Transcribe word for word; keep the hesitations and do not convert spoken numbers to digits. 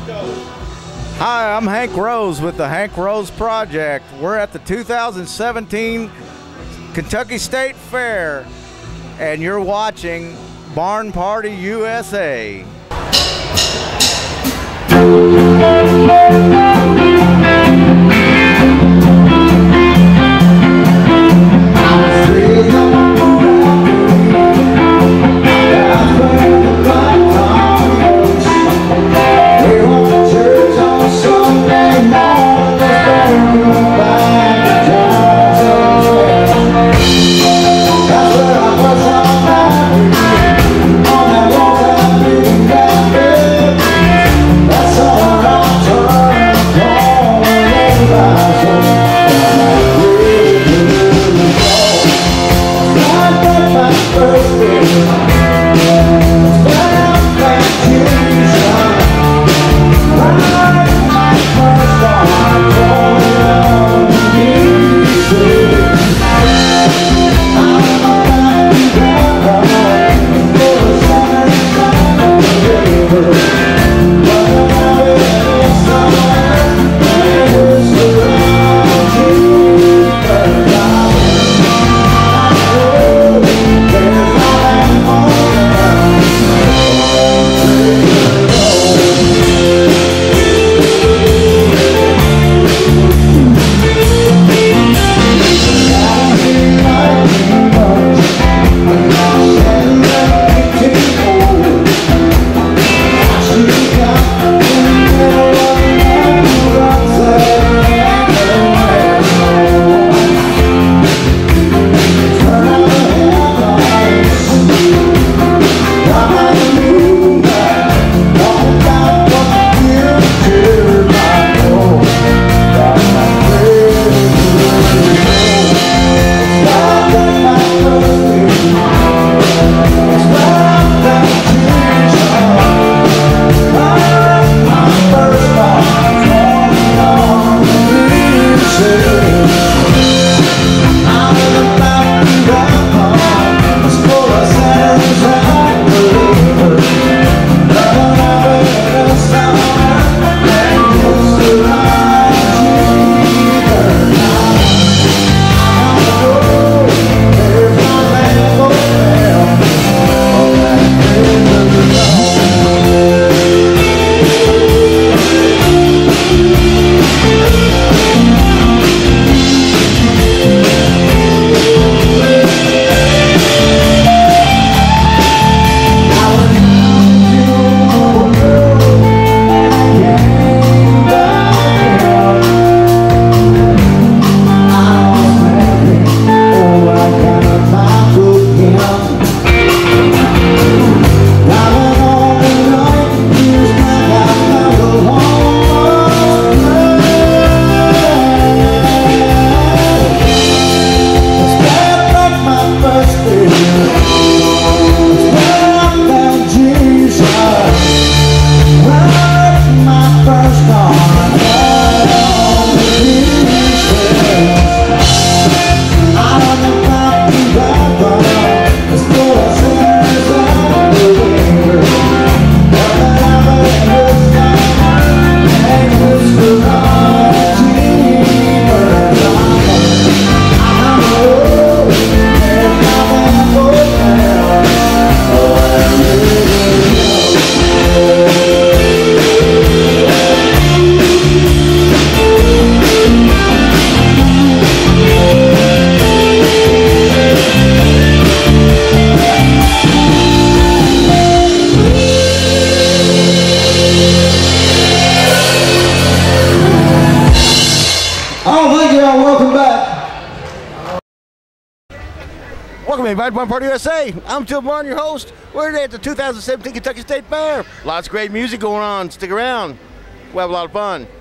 Hi, I'm Hank Rose with the Hank Rose Project. We're at the two thousand seventeen Kentucky State Fair, and you're watching Barn Party U S A. Welcome everybody to Barn Party U S A. I'm Joe Barn, your host. We're today at the two thousand seventeen Kentucky State Fair. Lots of great music going on. Stick around. We'll have a lot of fun.